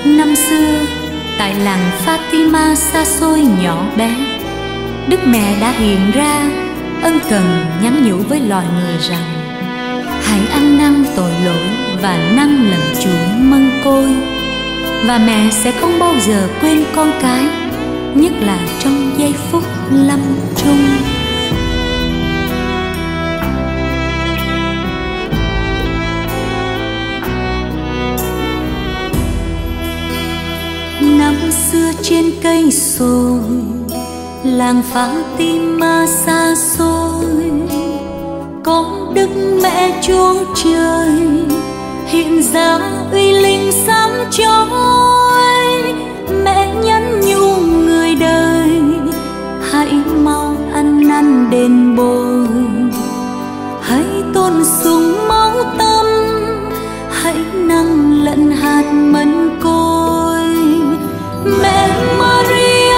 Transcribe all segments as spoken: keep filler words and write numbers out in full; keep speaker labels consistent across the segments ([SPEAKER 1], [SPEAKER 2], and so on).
[SPEAKER 1] Năm xưa, tại làng Fatima xa xôi nhỏ bé, Đức Mẹ đã hiện ra, ân cần nhắn nhủ với loài người rằng: hãy ăn năn tội lỗi và năn lần Chúa mân côi, và mẹ sẽ không bao giờ quên con cái, nhất là trong giây phút lâm chung. Năm xưa trên cây sồi, làng Fatima xa xôi, có Đức Mẹ Chúa Trời hiện ra uy linh sáng chói. Mẹ nhắn nhủ người đời: hãy mau ăn năn đền bồi, hãy tôn sùng máu tâm, hãy nâng lẫn hạt mân côi. Mẹ Maria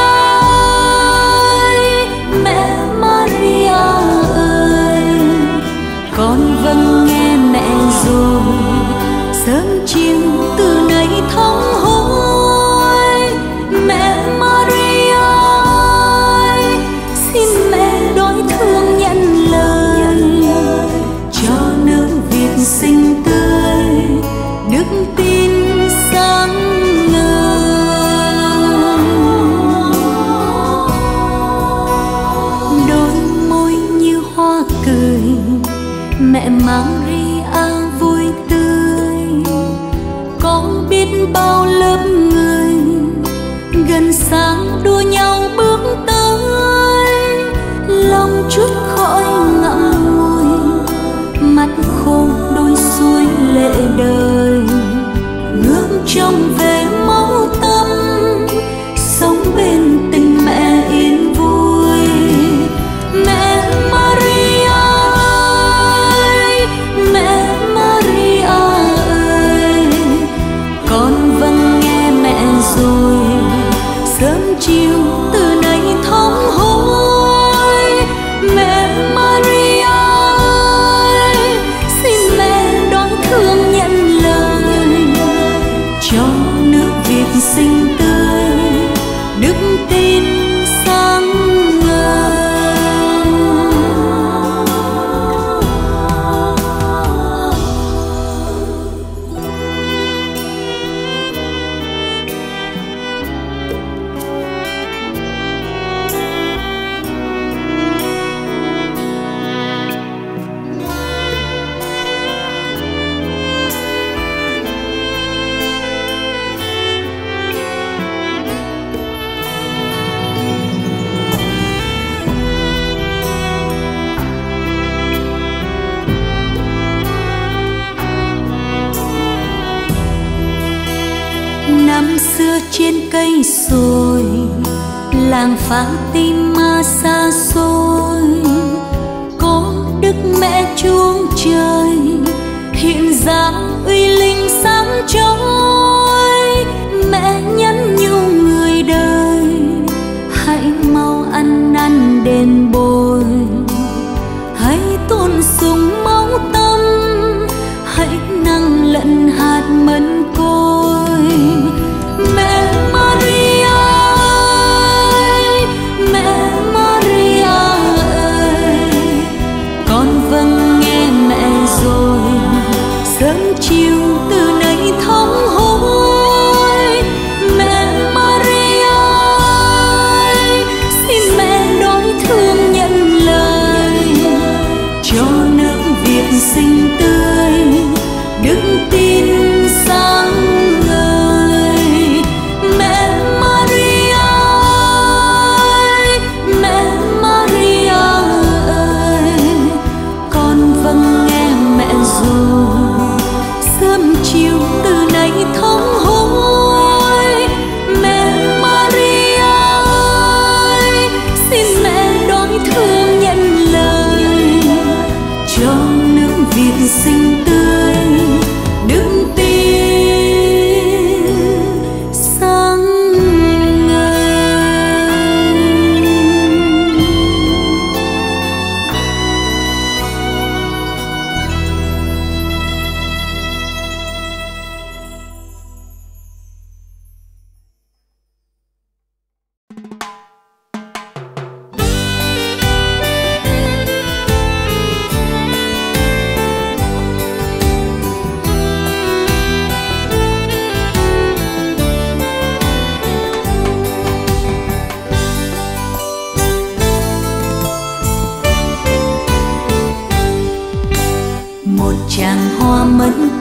[SPEAKER 1] ơi, mẹ Maria ơi, con vâng nghe mẹ rồi, sớm chiều từ nay thống hối. Mẹ Maria ơi, xin mẹ đối thương nhận lời, cho nước Việt xinh tươi, đức tin sáng ngời. Đôi môi như hoa cười, mẹ Maria vui tươi, con biết bao lớp người gần sáng đua nhau bước tới. Lòng chút khỏi ngậm ngùi, mắt khô đôi xuôi lệ đời, ngước trông về máu tâm, sống bên tình mẹ yên vui. Mẹ Maria ơi, mẹ Maria ơi, con vâng nghe mẹ rồi, sớm chiều từ nay thống hối. Mẹ Maria ơi, xin mẹ đón thương nhận lời, cho nước Việt xinh tươi, đức tin sáng ngời. Năm xưa trên cây sồi, làng Fatima xa xôi, có Đức Mẹ Chúa Trời hiện ra uy linh sáng chói. Mẹ nhắn nhủ người đời: hãy mau ăn năn đền bồi, hãy tôn sùng máu tâm, hãy nâng lẫn hạt mân côi. Mẹ Maria ơi, mẹ Maria ơi, con vâng nghe mẹ rồi, sớm chiều từ nay thống hối. Mẹ Maria ơi, xin mẹ đối thương nhận lời, cho nước Việt xinh tươi, đức tin sáng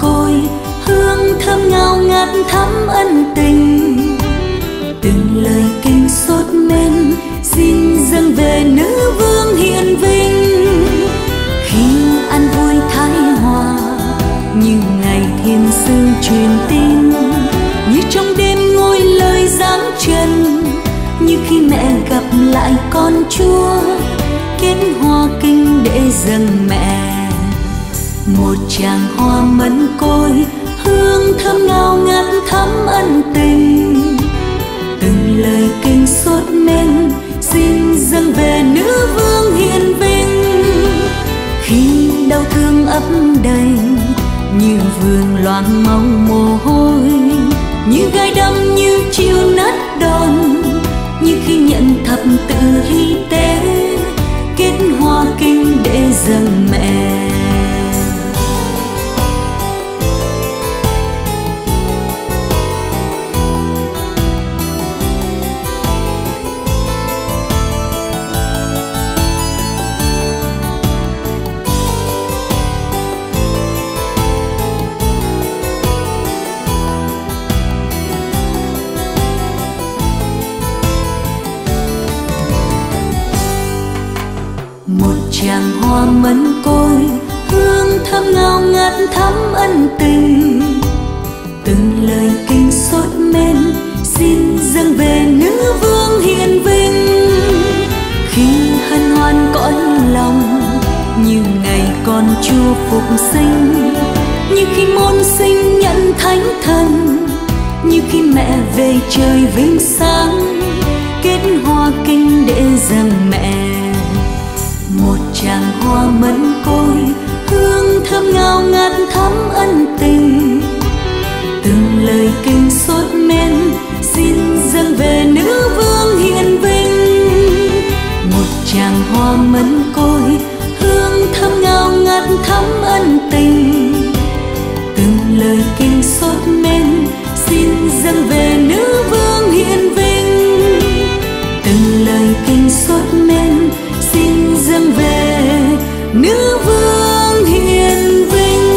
[SPEAKER 1] côi, hương thơm ngào ngạt thắm ân tình. Từng lời kinh sốt men xin dâng về nữ vương hiền vinh. Khi an vui thái hòa như ngày thiên sư truyền tin, như trong đêm ngôi lời giáng trần, như khi mẹ gặp lại con Chúa kết hoa kinh để dâng mẹ. Một tràng hoa mẫn côi, hương thơm ngào ngạt thắm ân tình. Từng lời kinh sốt men xin dâng về nữ vương hiền vinh. Khi đau thương ấp đầy như vườn loang máu mồ hôi, như gai đâm như chiêu nát đòn, như khi nhận thập tự hy tế kết hoa kinh để dâng mẹ. Tràng hoa mẫn côi, hương thơm ngào ngạt thắm ân tình. Từng lời kinh sốt men xin dâng về nữ vương hiền vinh. Khi hân hoan cõi lòng như ngày con Chúa phục sinh, như khi môn sinh nhận thánh thần, như khi mẹ về trời vinh sáng kết hoa kinh để dâng mẹ. Một tràng hoa mẫn côi, hương thơm ngào ngạt thắm ân tình. Từng lời kinh sốt men xin dâng về nữ vương hiền vinh. Một tràng hoa mẫn côi, hương thơm ngào ngạt thắm ân tình. Từng lời kinh sốt men xin dâng về nữ vương hiền vinh. Từng lời kinh sốt men xin dâng về nữ vương hiền vinh.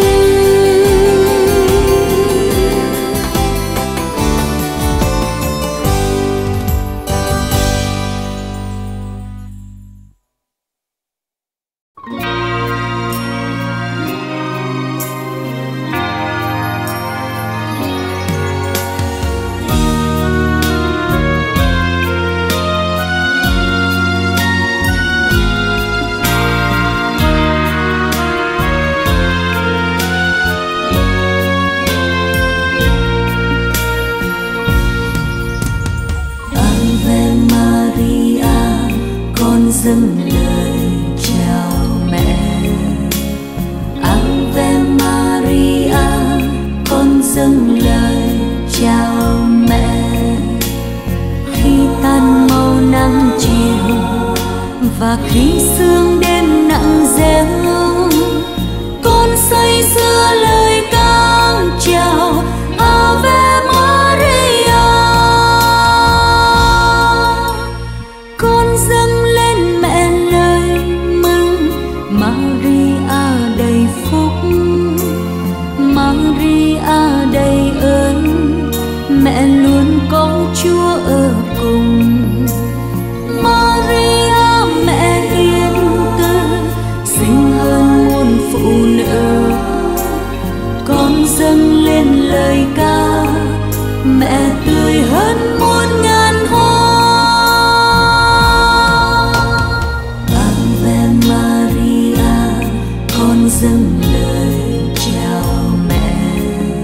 [SPEAKER 1] Dâng lời chào mẹ. Ave Maria, con dâng lời chào mẹ. Khi tan màu nắng chiều và khi sương đêm nặng dẻo, con say sưa lời ca chào Ave Maria. Con dâng lên mẹ lời mừng Maria đầy phúc, Maria đầy ơn, mẹ luôn có Chúa ở cùng. Maria mẹ hiền từ, xinh hơn muôn phụ nữ. Con dâng lên lời ca mẹ tươi hơn muôn ngàn hoa. Ave Maria, con dâng lời chào mẹ.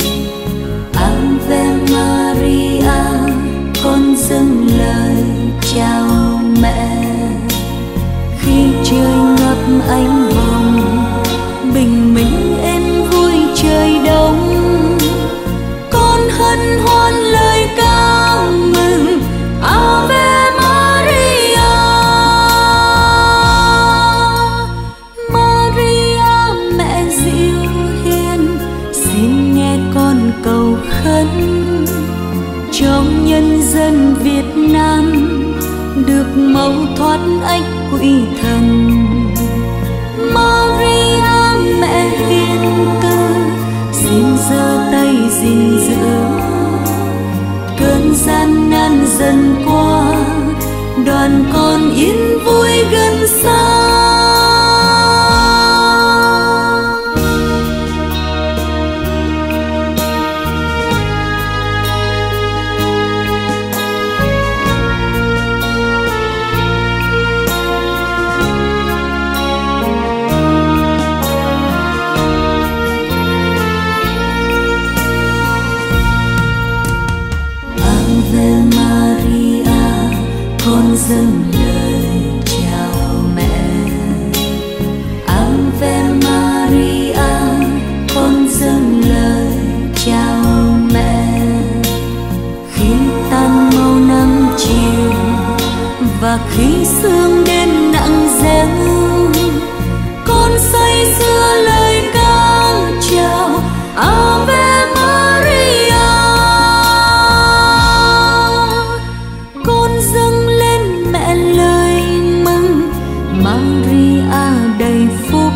[SPEAKER 1] Ave Maria, con dâng lời chào mẹ. Khi trời ngập ánh hồng, bình minh êm vui trời đông, con hân hoan lời ca mừng Ave Maria. Maria mẹ dịu hiền, xin nghe con cầu khấn cho nhân dân Việt Nam được mau thoát ách quỷ thần. Maria mẹ hiền từ, giơ tay gìn giữ. Cơn gian nan dần qua, đoàn con yên vui gần xa. Con dâng lời chào mẹ. Ave Maria, con dâng lời chào mẹ. Khi tan màu nắng chiều và khi sương đêm nặng dẻo, con say sưa lời ca chào Ave Maria. Con dâng lên mẹ lời mừng Maria đầy phúc,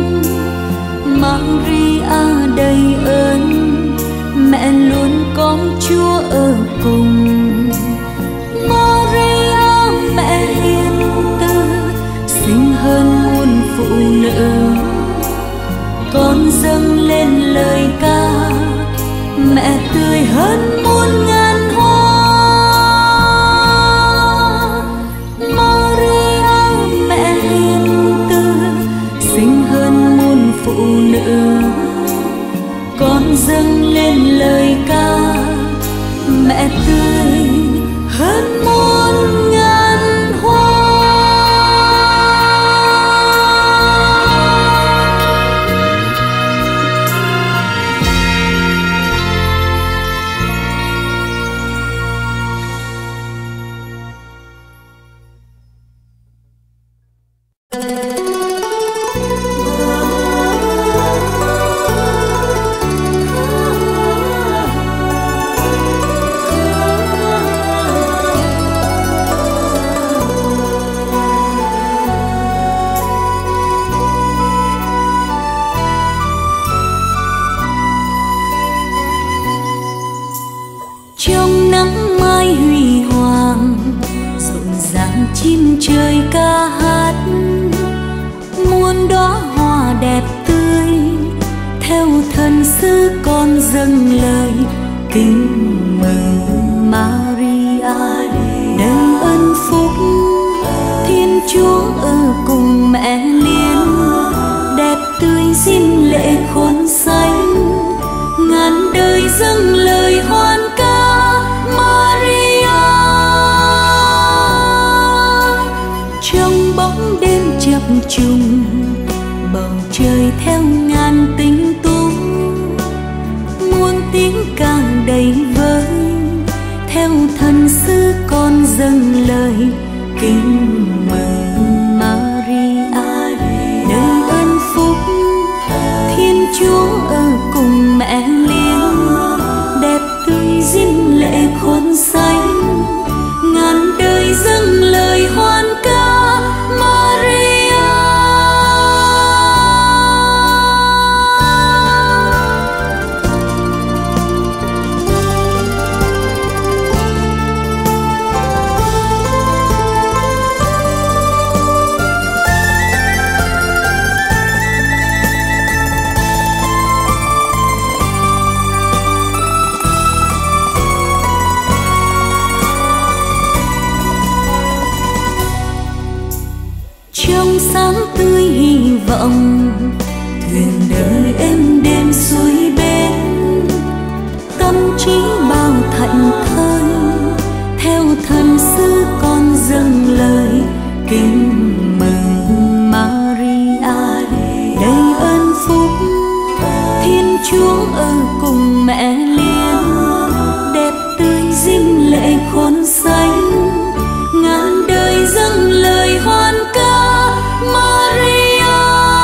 [SPEAKER 1] Maria đầy ơn, mẹ luôn có Chúa ở cùng. Maria mẹ hiền từ, xinh hơn muôn phụ nữ. Con dâng lên lời ca, mẹ tươi hơn muôn ngàn hoa. Maria mẹ hiền từ, xinh hơn muôn phụ nữ. Con dâng lên lời ca, mẹ tươi hơn muôn ngàn hoa. Trong nắng mai huy hoàng, rộn ràng chim trời ca hát. Muôn đóa hoa đẹp tươi, theo thần sứ con dâng lời kính mừng Maria đầy ơn phúc. Thiên Chúa ở cùng mẹ liên, đẹp tươi xin lệ khôn sánh. Ngàn đời dâng lời hoan ca Maria. Trong bóng đêm chập trùng, bầu trời theo ngàn tinh tú. Muôn tiếng càng đầy vơi, theo thần sứ con dâng lời kính mừng Maria đầy ơn phúc. Thiên Chúa ở cùng mẹ liên, đẹp tươi diêm lệ khôn sánh. Ngàn đời dâng lời hoan ca Maria. Trong sáng tươi hy vọng, thuyền đời êm đêm xuôi bên. Tâm trí bao thảnh thơi, theo thần sứ con dâng lời kính mừng Maria đầy ơn phúc. Thiên Chúa ở cùng mẹ liên, đẹp tươi diêm lệ khôn sánh. Ngàn đời dâng lời hoan ca Maria.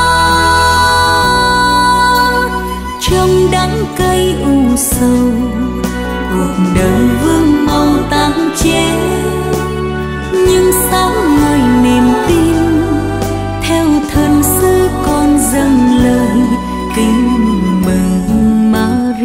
[SPEAKER 1] Trong đắng cay u sầu, cuộc đời vương màu tang chế. Nhưng sáng ngời niềm tin, theo thần sứ con dâng lời kính mừng Maria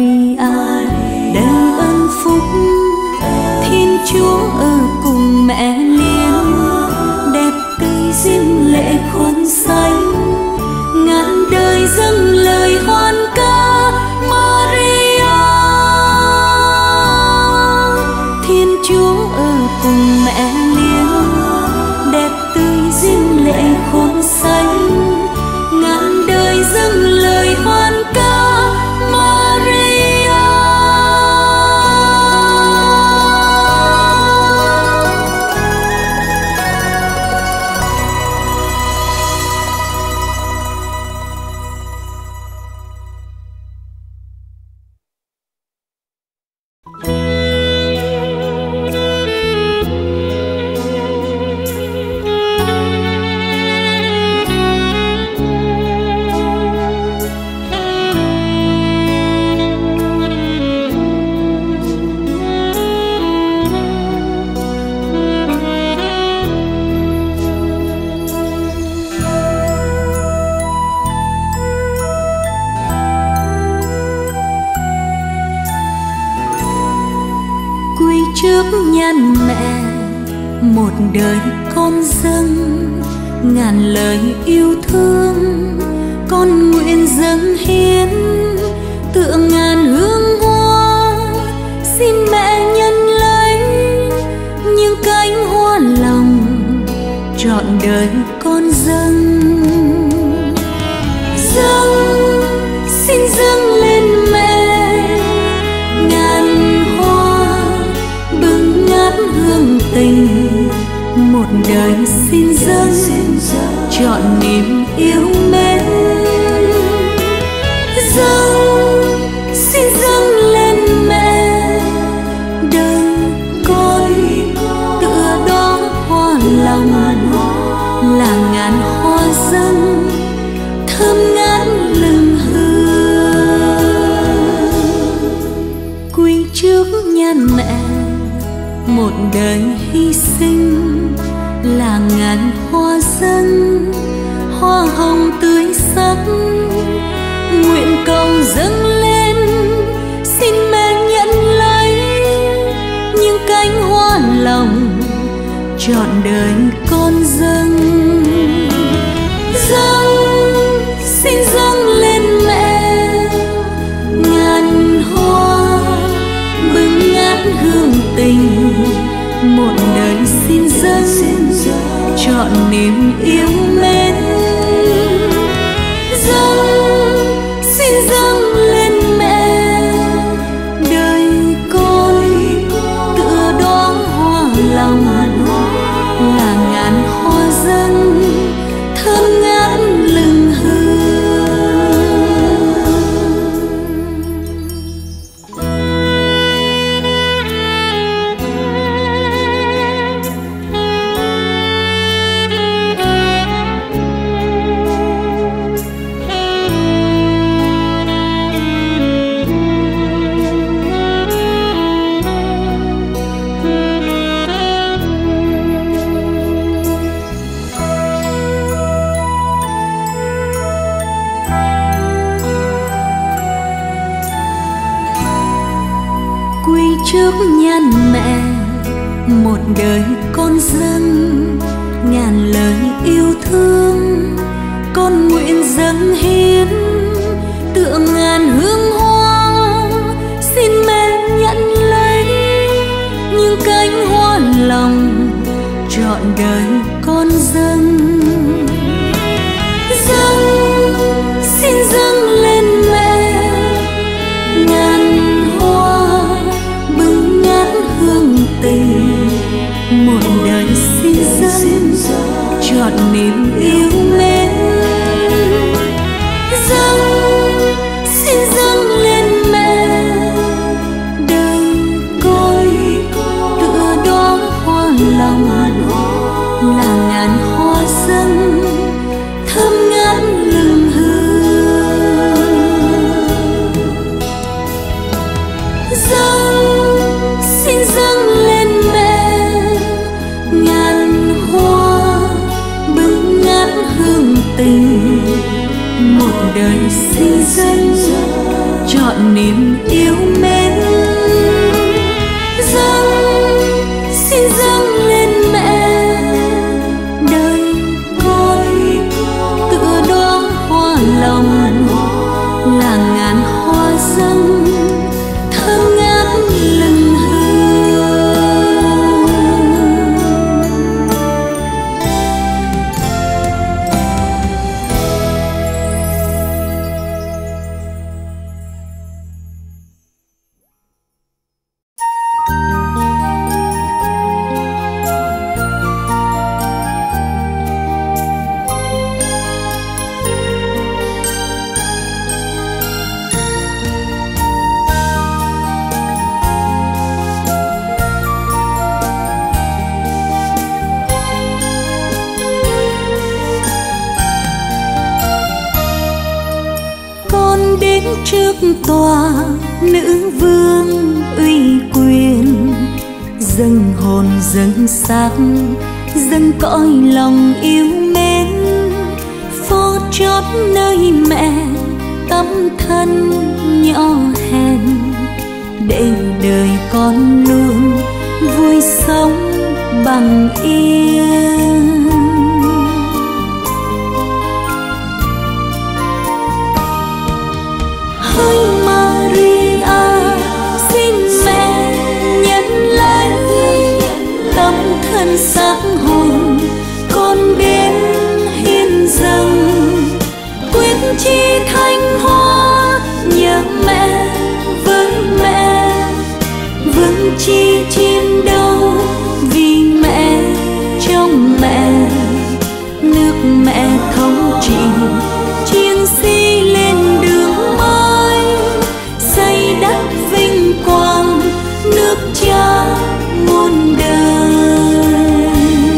[SPEAKER 1] cùng mẹ liếng, đẹp tươi diêm lệ khôn xanh, ngàn đời dâng lời hoan ca Maria. Trước nhan mẹ một đời con dâng, ngàn lời yêu thương con nguyện dâng hiến, tựa ngàn hương hoa xin mẹ nhân lấy những cánh hoa lòng trọn đời con dâng. Dâng xin dâng lên mẹ ngàn hoa bừng ngát hương tình, một đời xin dâng trọn niềm yêu mến. Dâng xin dâng lên mẹ đời con, tựa đó hoa lòng là ngàn hoa dâng thơm ngát lừng hương. Quy trước nhan mẹ một đời hy sinh là ngàn hoa dâng, hoa hồng tươi sắc nguyện cầu dâng lên, xin mẹ nhận lấy những cánh hoa lòng trọn đời con dâng. Dâng xin dâng lên mẹ ngàn hoa bừng ngát hương tình, một đời xin dâng trọn niềm yêu mến. Dâng xin dâng lên mẹ đời con, tựa đó hoa lòng là ngàn hoa dâng thơm ngát lừng hương. Trước nhan mẹ một đời con dâng, ngàn lời yêu thương con nguyện dâng hiến, tựa ngàn hương hoa xin mẹ nhận lấy những cánh hoa lòng trọn đời con dâng. Dâng xin dâng lên mẹ ngàn hoa bừng ngát hương tình, một đời xin dâng trọn niềm yêu mến. Dâng xin dâng lên mẹ đời con, tựa đó hoa lòng là ngàn hoa dâng thơm ngát lừng hương. Dâng xin dâng lên mẹ ngàn hoa bừng ngát hương tình, một đời xin dâng trọn niềm yêu mến. Dâng xin dâng lên mẹ đời con, tựa đó hoa lòng là ngàn hoa dâng thơm ngát lừng hương. tòa nữ vương uy quyền, dâng hồn dâng xác dâng cõi lòng yêu mến, phó chót nơi mẹ tấm thân nhỏ hèn, để đời con luôn vui sống bằng yên. Hỡi Maria, xin mẹ nhận lấy tấm thân xác hồn con đến hiến dâng, quyết chi thanh hóa nhớ mẹ với mẹ, vững chi chiến đấu vì mẹ trong mẹ, nước mẹ thống trị chiến sĩ lên đường mới, xây đắp vinh quang nước cha muôn đời.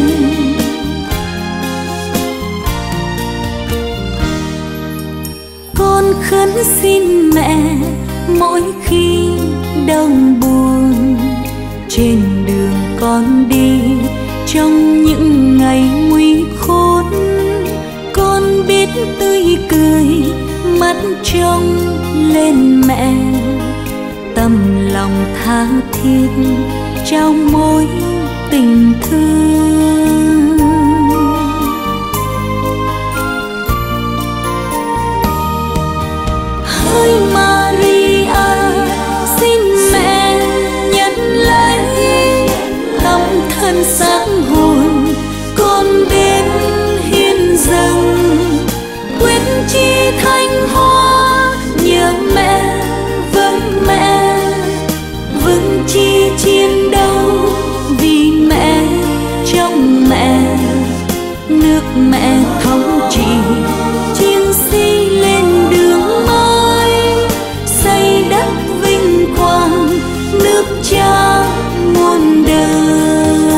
[SPEAKER 1] Con khấn xin mẹ mỗi khi đau buồn, trên đường con đi trong những ngày nguy khốn, con biết tươi cười mắt trông lên mẹ, tâm lòng tha thiết trao mối tình thương. Hỡi Maria, xin mẹ nhận lấy tấm thân xác hồn con đến hiến dâng, quyết chi thanh hóa nhớ mẹ với mẹ, vững chi chiến đấu vì mẹ trong mẹ, nước mẹ thống trị chiến sĩ lên đường mới, xây đắp vinh quang nước cha muôn đời.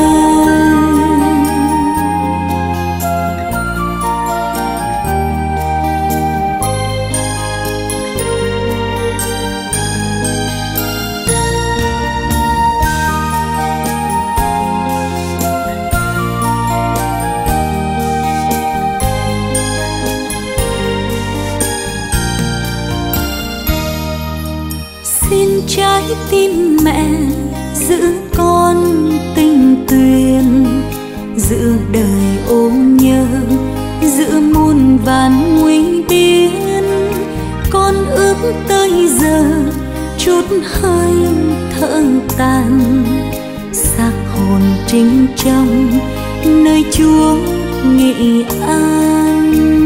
[SPEAKER 1] Xin trái tim mẹ giữ con tình tuyền, giữ đời ôm nhớ, giữ muôn vàn nguy biến, con ước tới giờ chút hơi thở tàn, xác hồn trinh trong nơi Chúa nghị an.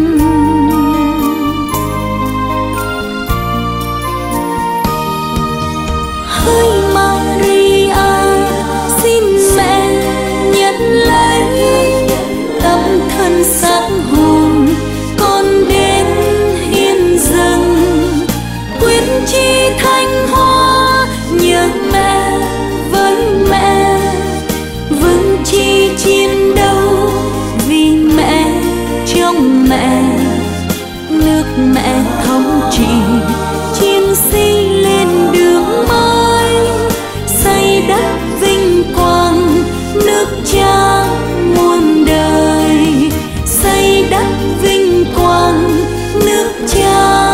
[SPEAKER 1] Hỡi Maria, xin mẹ nhận lấy tấm thân xác hồn con đến hiến dâng, quyết chi thanh hóa nhớ mẹ với mẹ, vững chi chiến đấu vì mẹ trong mẹ, nước mẹ thống trị chiến sĩ lên đường mới, xây đắp vinh quang nước cha muôn đời, xây đắp vinh quang nước cha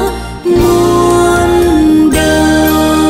[SPEAKER 1] muôn đời.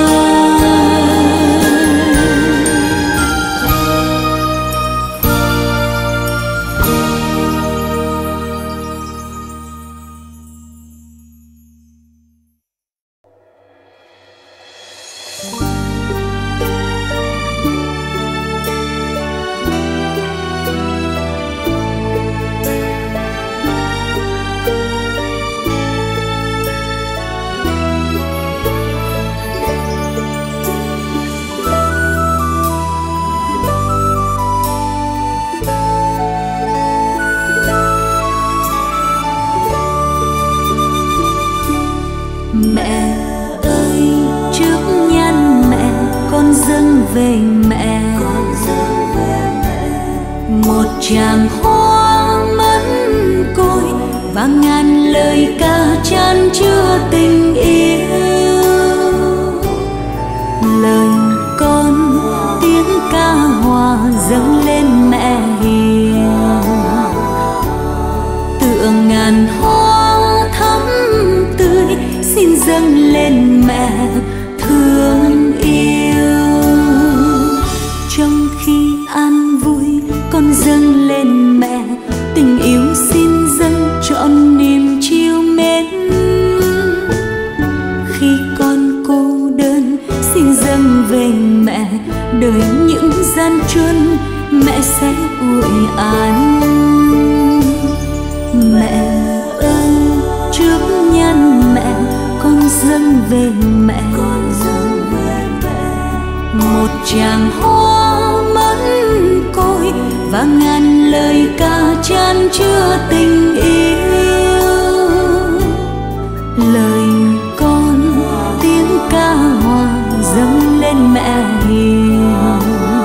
[SPEAKER 1] Mẹ ơi, trước nhan mẹ con dâng về mẹ một tràng hoa mẫn côi và ngàn lời ca chan chứa tình yêu. về mẹ, đời những gian truân mẹ sẽ ủi an. Mẹ ơi, trước nhan mẹ con dâng về mẹ, một tràng hoa mẫn côi và ngàn lời ca chan chứa tình yêu. Lời con tiếng ca hòa dâng lên mẹ hiền,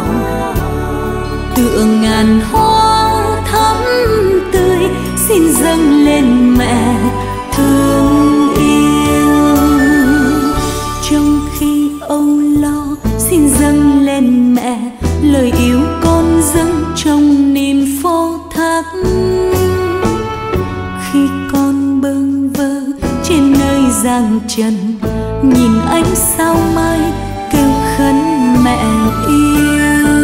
[SPEAKER 1] tựa ngàn hoa thắm tươi xin dâng lên mẹ thương yêu. Trong khi âu lo xin dâng lên mẹ lời yêu con dâng trong niềm phó thác. Khi con bơ vơ trên nơi giang trần, nhìn ánh sao mai kêu khấn mẹ yêu.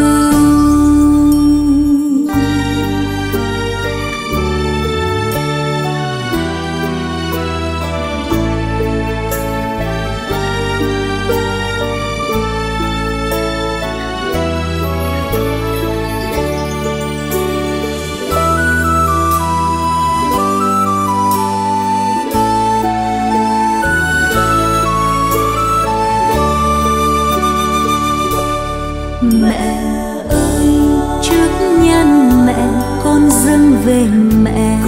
[SPEAKER 1] Mẹ ơi, trước nhan mẹ con dâng về mẹ,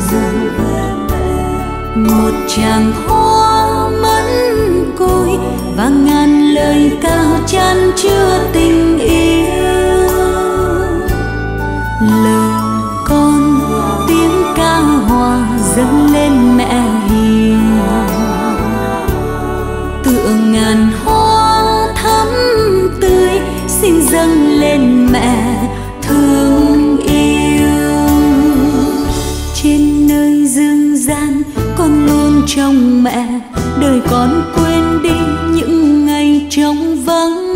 [SPEAKER 1] một tràng hoa mẫn côi và ngàn lời ca chan chứa tình yêu. Lời con tiếng ca hòa dâng lên mẹ hiền, tựa ngàn hoa thắm tươi xin dâng lên mẹ thương yêu. Trên nơi dương gian con luôn trong mẹ, đời con quên đi những ngày trống vắng.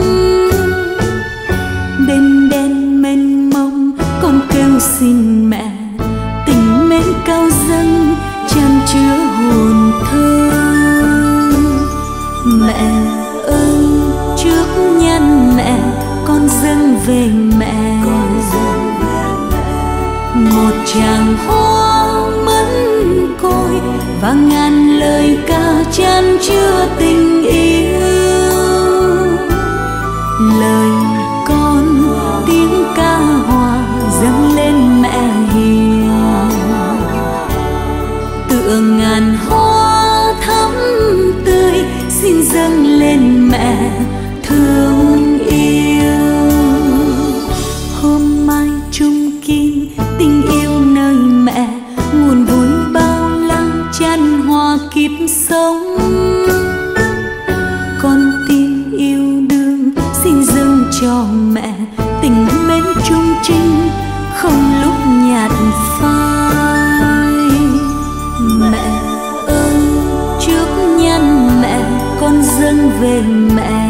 [SPEAKER 1] Đêm đen mênh mông con kêu xin mẹ, tình mến cao dâng chan chứa hồn thơ. Mẹ ơi, trước nhan mẹ con dâng về mẹ, một tràng hoa mẫn côi và ngàn lời ca chan chứa tình yêu. Lời con tiếng ca hòa dâng lên mẹ hiền, tựa ngàn hoa thắm tươi xin dâng lên mẹ thương yêu. Hôm mai chung kim tình yêu nơi mẹ, nguồn vui bao la chan hòa kiếp sống. Con tim yêu đương xin dâng cho mẹ, tình mến chung trinh không lúc nhạt phai. Mẹ ơi, trước nhan mẹ con dâng về mẹ,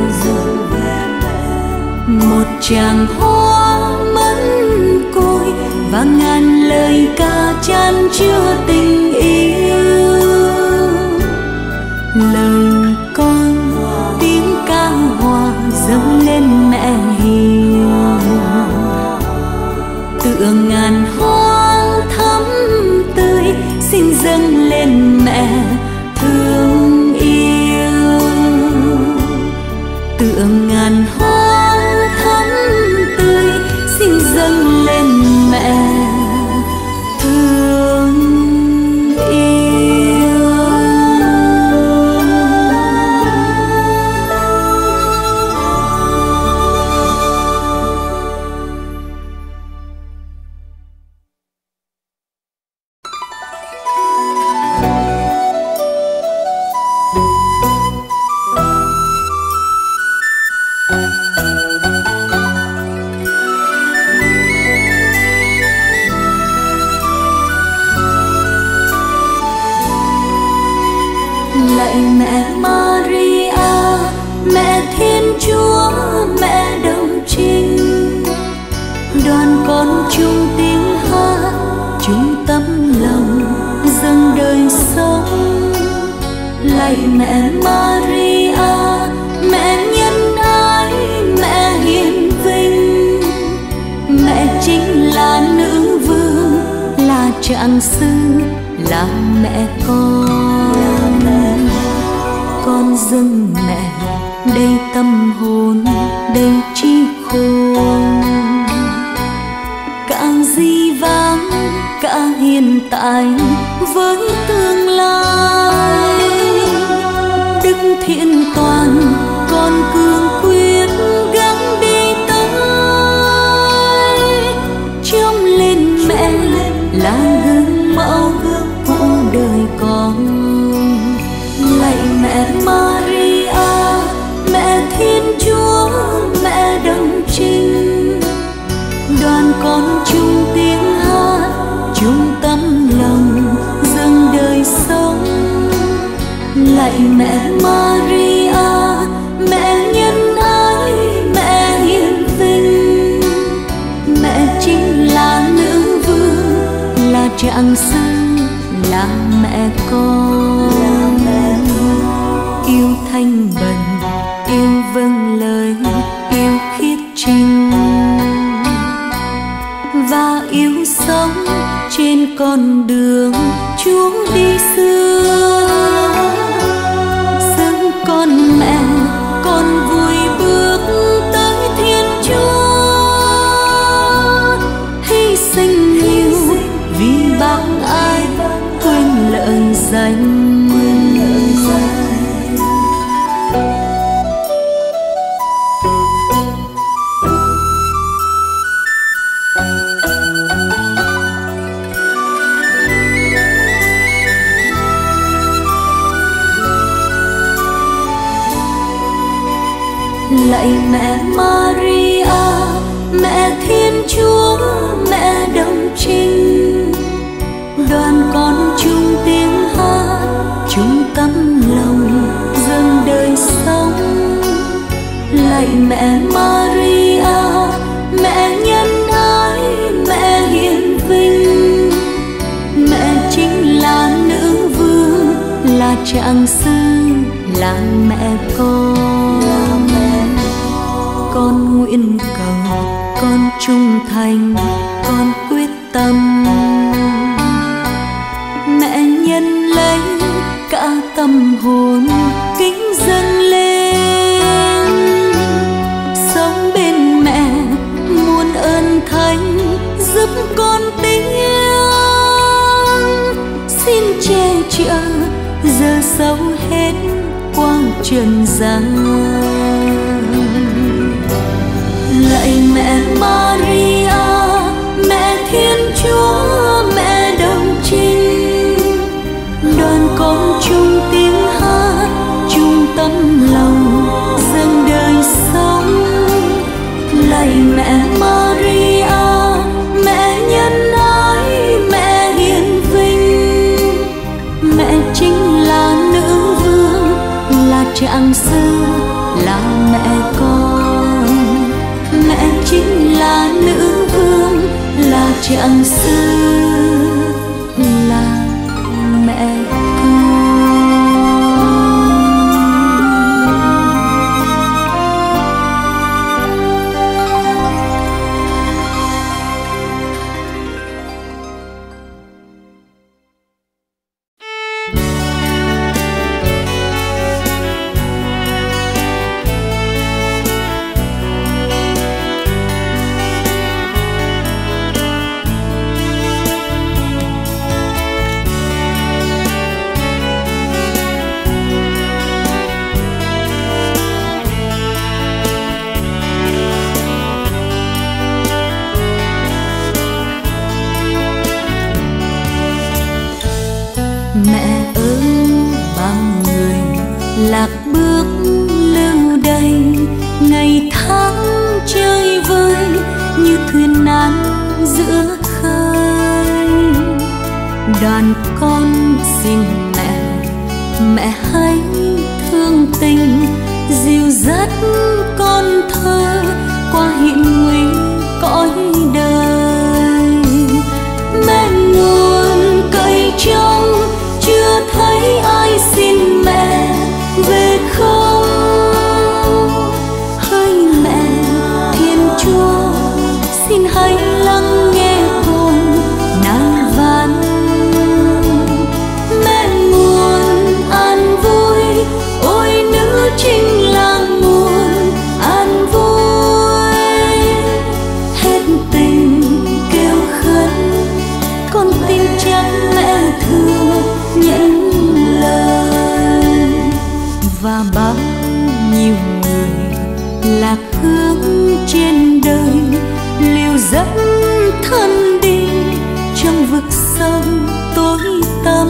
[SPEAKER 1] một tràng hoa mẫn côi và ngàn lời ca chan chứa tình yêu. Lời con tiếng ca hòa dâng lên mẹ hiền, tựa ngàn hoa thắm tươi xin dâng lên mẹ thương yêu. Tựa ngàn hoa thắm tươi xin dâng lên mẹ thương yêu. Lạy mẹ Maria, mẹ Thiên Chúa, mẹ đồng trinh, đoàn con chung tiếng hát, chung tấm lòng dâng đời sống. Lạy mẹ Maria, mẹ nhân ái, xưng là mẹ con. Con dâng mẹ đây tâm hồn, đây trí khôn, cả di vãng cả hiện tại với tương lai. Đức thiện toàn con cương quyết gắng đi tới, trông lên mẹ là gương mẫu của đời con. Lạy mẹ Maria, mẹ Thiên Chúa, mẹ đồng trinh, đoàn con chung tiếng hát, chung tâm lòng dâng đời sống. Lạy mẹ Maria, mẹ nhân ái, mẹ hiền vinh, mẹ chính là nữ vương, là trạng xưng là mẹ con. Yêu thanh bần, yêu vâng lời, yêu khiết trinh, và yêu sống trên con đường Chúa đi xưa. Dâng con mẹ, con vui bước tới Thiên Chúa, hy sinh nhiều vì bác ai quên lợi danh. Lạy mẹ Maria, mẹ Thiên Chúa, mẹ đồng trinh, đoàn con chung tiếng hát, chung tâm lòng dâng đời sống. Lạy mẹ Maria, mẹ nhân ái, mẹ hiền vinh, mẹ chính là nữ vương, là trạng xưng là mẹ con. Con nguyện cầu, con trung thành, con quyết tâm, mẹ nhân lấy cả tâm hồn kính dâng lên. Sống bên mẹ muôn ơn thánh giúp con tiếng, xin che chở giờ sâu hết quang trần gian. Lạy mẹ Maria, mẹ Thiên Chúa, mẹ đồng trinh, đoàn con chung tiếng hát, chung tâm lòng dâng đời sống. Lạy mẹ Maria, mẹ nhân ái, mẹ hiền vinh, mẹ chính là nữ vương, là trạng xưng là mẹ con. Mẹ chính là nữ vương, là trạng xưng là mẹ con. Mẹ ơi, bao người lạc bước lưu đày, ngày tháng chơi vơi như thuyền nan giữa khơi. Đoàn con xin mẹ, mẹ hãy thương tình dìu dắt con thơ qua hiểm nguy cõi đời. Mẹ nguồn cậy trông chưa thấy ai xin mẹ về không. Hỡi mẹ Thiên Chúa, xin hãy lắng nghe cùng nài van lạc hướng trên đời, liều dẫn thân đi trong vực sâu tối tăm.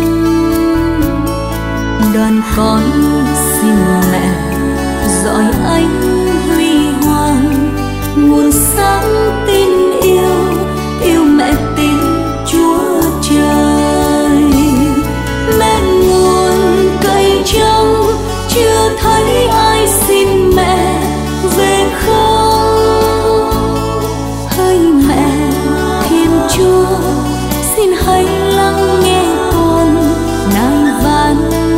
[SPEAKER 1] Đoàn con xin mẹ dõi ánh huy hoàng, nguồn sáng tin yêu, yêu mẹ tin Chúa Trời. Mẹ nguồn cây trắng, chưa thấy ai xin mẹ về không? Hỡi mẹ Thiên Chúa, xin hãy lắng nghe con nài van.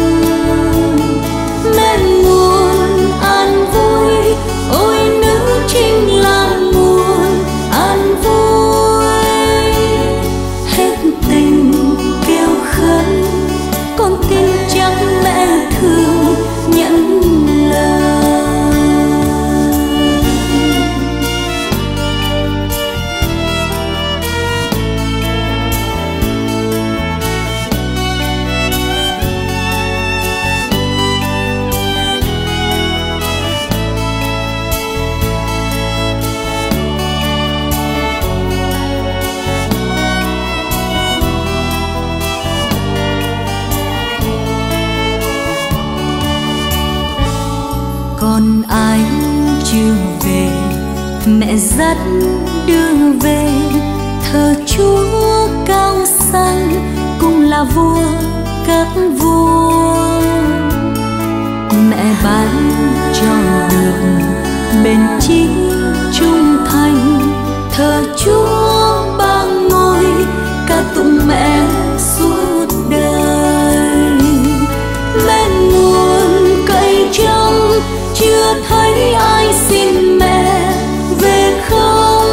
[SPEAKER 1] Mẹ nguồn an vui, ôi nữ chính là nguồn an vui. Hết tình kêu khấn, con tin chắc mẹ thương nhận lời. Còn ai chưa về, mẹ dắt đưa về, thờ Chúa cao sang cùng là vua các vua. Mẹ ban cho được bền chí trung thành, thờ Chúa ba ngôi ca tụng mẹ suốt đời. Mẹ nguồn cây trắng, chưa thấy ai xin mẹ về không?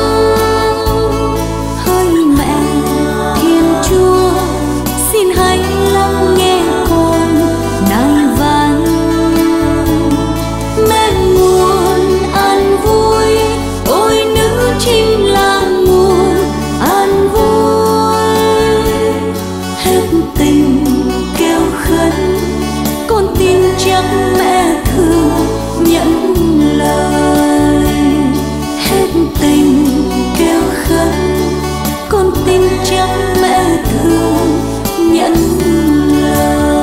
[SPEAKER 1] Hỡi mẹ Thiên Chúa, xin hãy lắng nghe con nài van. Mẹ nguồn an vui, ôi nữ chính là nguồn an vui. Hết tình kêu khấn, con tin chắc mẹ thương nhận lời. Hết tình kêu khấn, con tin chắc mẹ thương nhận lời.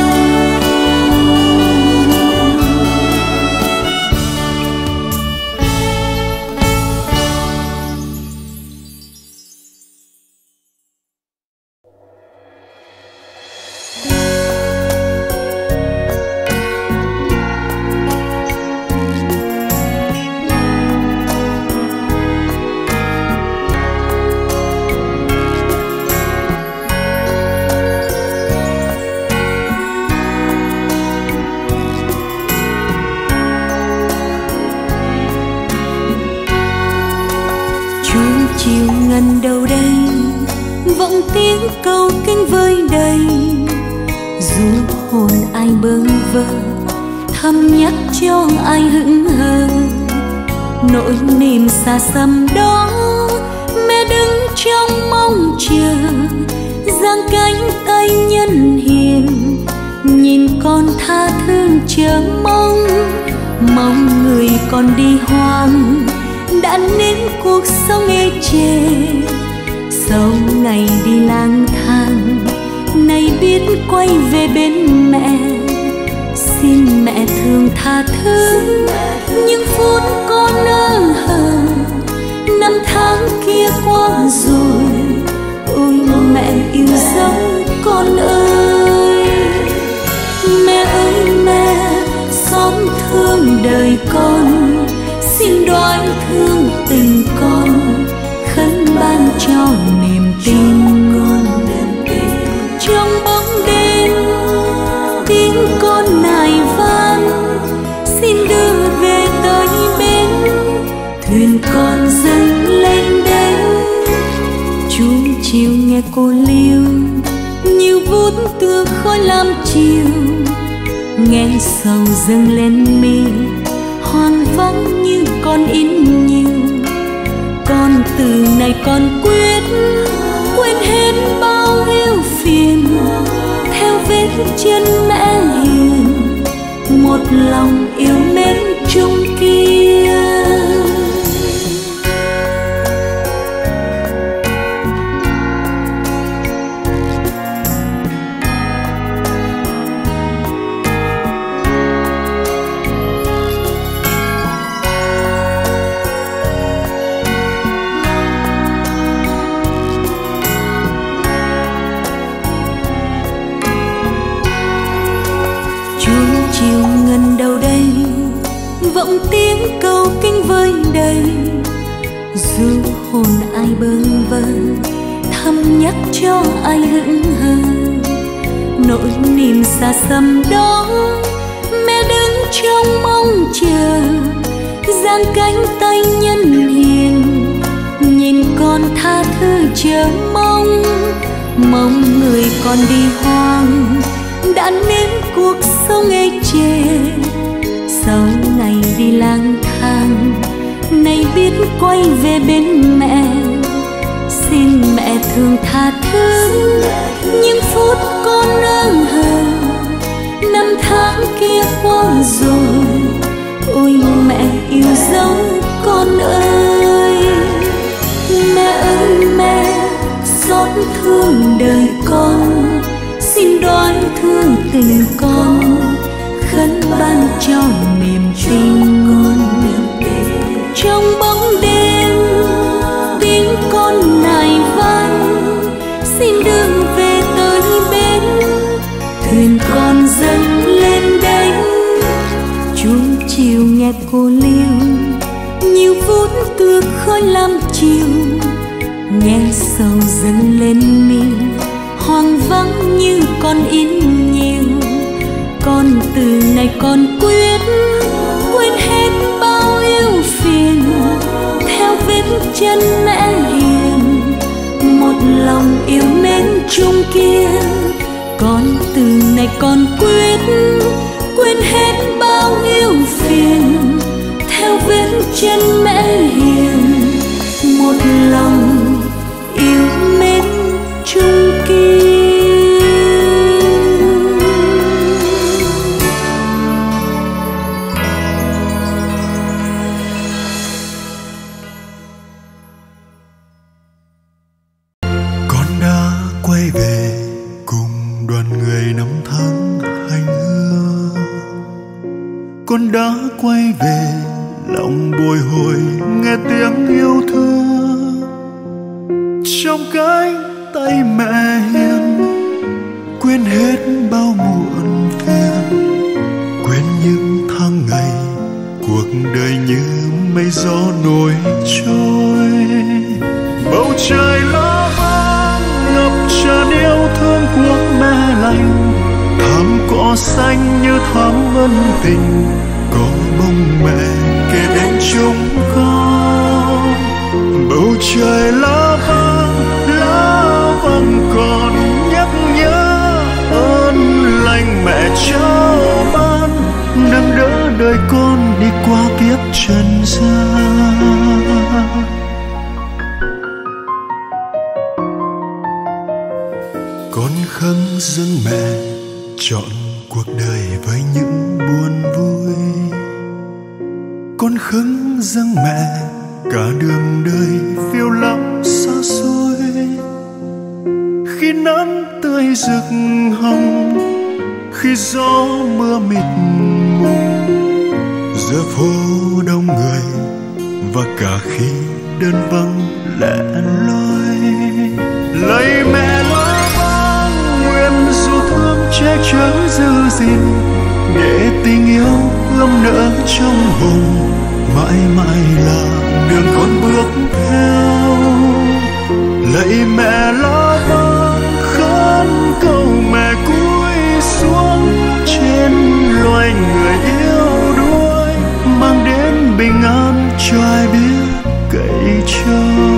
[SPEAKER 1] Chiều ngân đâu đây, vọng tiếng câu kinh vơi đầy. Dù hồn ai bơ vơ, thầm nhắc cho ai hững hờ. Nỗi niềm xa xăm đó, mẹ đứng trong mong chờ, giang cánh tay nhân hiền, nhìn con tha thương chờ mong. Mong người còn đi hoang, đã nên cuộc sống ê chề. Sau ngày đi lang thang, nay biết quay về bên mẹ. Xin mẹ thương tha thứ những phút con ơ hờ, năm tháng kia qua rồi. Ôi mẹ yêu dấu con ơi, mẹ ơi mẹ xót thương đời con. Xin đoán thương tình con, khấn ban cho niềm tin con. Trong bóng đêm tiếng con nài van, xin đưa về tới bến, thuyền con dâng lên đến. Chúa chiều nghe cô liêu, nhiều vút tựa khói lam chiều. Nghe sầu dâng lên mi, hoang vắng như con in nhiều. Con từ này con quyết quên hết bao ưu phiền, theo vết chân mẹ hiền, một lòng yêu mến chung kia. tiếng cầu kinh vơi đầy, dù hồn ai bơ vơ thầm nhắc cho ai hững hờ. Nỗi niềm xa xăm đó mẹ đứng trong mong chờ, giang cánh tay nhân hiền nhìn con tha thứ chờ mong. Mong người còn đi hoang đã nếm cuộc sống ê chề, sau ngày đi lang thang nay biết quay về bên mẹ. Xin mẹ thương tha thứ những phút con ương hờ, năm tháng kia qua rồi, ôi mẹ yêu dấu con ơi. Mẹ ơi mẹ xót thương đời con, xin đoán thương tình con, khấn ban cho niềm tin ngon. Trong bóng đêm tiếng con nài vang, xin đường về tới bến, thuyền con dâng lên đánh. Chuông chiều nghe cô liêu, nhiều phút tựa khói lam chiều, nghe sầu dâng lên mi, hoang vắng như con in nhiều. Con từ này con quyết quên hết bao yêu phiền, theo vết chân mẹ hiền, một lòng yêu mến chung kia. Con từ này con quyết quên hết bao yêu phiền, theo vết chân mẹ hiền, một lòng yêu mến chung kia.
[SPEAKER 2] Con đã quay về cùng đoàn người năm tháng hạnh hương. Con đã quay về lòng bồi hồi nghe tiếng yêu thương. Trong cánh tay mẹ hiền, quên hết bao muộn phiền, quên những tháng ngày cuộc đời như mây gió nổi trôi. Bầu trời lá vàng ngập tràn yêu thương của mẹ lành, thắm cỏ xanh như thắm ân tình, có bông mẹ kề bên chúng con. Bầu trời lá vàng, lá vàng còn nhắc nhớ ơn lành mẹ trao ban, nâng đỡ đời con đi qua kiếp trần gian. Con khấn dâng mẹ chọn cuộc đời với những buồn vui. Con khấn dâng mẹ cả đường đời phiêu lắm xa xôi. Khi nắng tươi rực hồng, khi gió mưa mịt mùng, giữa phố đông người và cả khi đơn vắng lẻ loi. Lạy mẹ lá vàng, nguyện dù thương che chở giữ gìn, để tình yêu ươm nở trong hồn, mãi mãi là đường con bước theo. Lạy mẹ lá vàng, khấn cầu mẹ cúi xuống trên loài người yêu đuối, mang đến bình an cho ai biết cậy trông.